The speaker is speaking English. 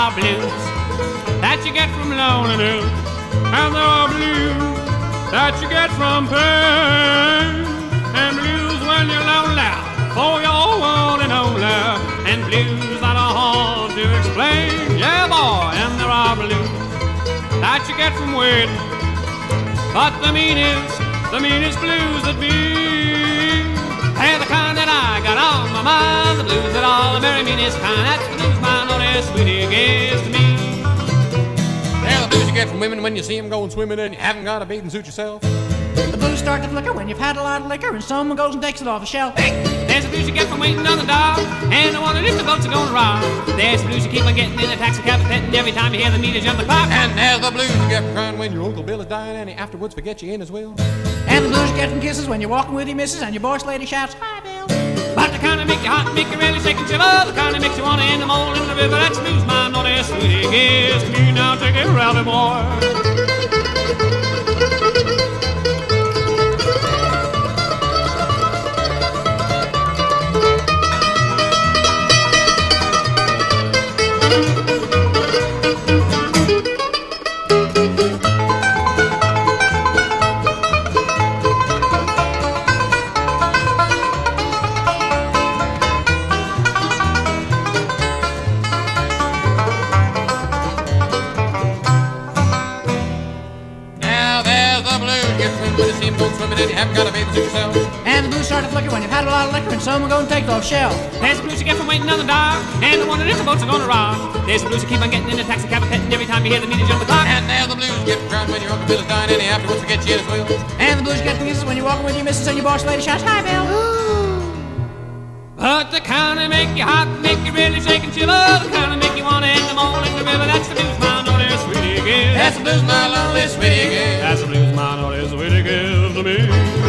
are blues that you get from loneliness, and there are blues that you get from pain, and blues when you're lonely for your one and only, and blues that are hard to explain. Yeah, boy, and there are blues that you get from waiting, but the meanest blues that be, hey, the kind that I got on my mind, the blues that are the very meanest kind. That's the blues my naughty sweetie gives to me. They're the blues you get from women when you see them going swimming and you haven't got a bathing suit yourself. The blues start to flicker when you've had a lot of liquor and someone goes and takes it off a shelf. Hey, there's the blues you get from waiting on the dock, and the one that is the boats are going wrong. There's the blues you keep on getting in a taxi cab and every time you hear the meters jump the clock. And there's the blues you get from crying when your Uncle Bill is dying and he afterwards forgets you in his will. And the blues you get from kisses when you're walking with your missus and your boss lady shouts, "Hi, Bill." But the kind that make you hot and make you really shake and shiver, the kind that makes you want to end them all in the river, that's the blues my naughty sweetie gives to me. Now take it, Rowdy boy. When you see him going swimming and you haven't got a bathing suit yourself. And the blues start to flicker when you've had a lot of liquor and someone goes and takes it off a shelf. There's the blues you get from waiting on the dock, and the one that is the boats are going to rock. There's the blues you keep on getting in a taxi cab and every time you hear the meters jump the clock. And there's the blues you get from crying when your Uncle Bill is dying and he afterwards forgets you in his will. And the blues you get from kisses when you're walking with your missus and your boss lady shouts, "Hi, Bill." But the kind that make you hot, make you really shake and shiver, the kind that make you want to end them all in the river, that's the blues my naughty sweetie gives. That's the blues my lonely sweetie gives. That's the blues my naughty sweetie gives to me.